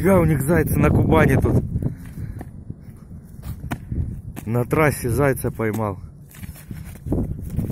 Нифига у них зайцы на Кубани тут. На трассе зайца поймал.